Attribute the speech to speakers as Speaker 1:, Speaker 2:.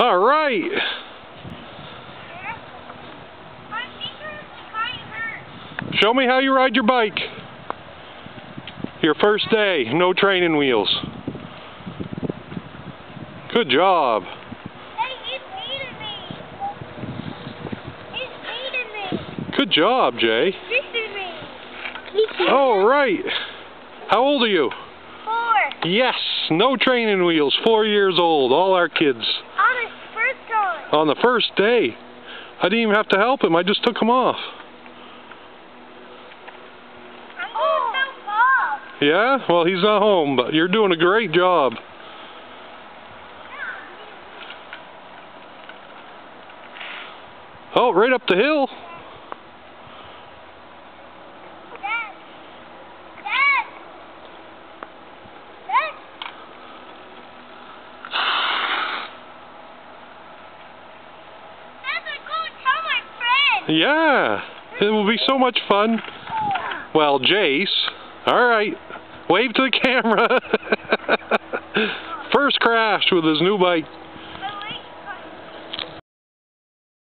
Speaker 1: All right. Show me how you ride your bike. Your first day, no training wheels. Good job.
Speaker 2: Hey, he's beating me. He's beating me.
Speaker 1: Good job, Jay.
Speaker 2: Beating me.
Speaker 1: All right. How old are you?
Speaker 2: 4.
Speaker 1: Yes, no training wheels, 4 years old, all our kids.
Speaker 2: On his first time.
Speaker 1: On the first day. I didn't even have to help him, I just took him off.
Speaker 2: I'm going so far.
Speaker 1: Yeah? Well, he's not home, but you're doing a great job. Oh, right up the hill. Yeah, it will be so much fun. Well, Jace, all right, wave to the camera. First crash with his new bike.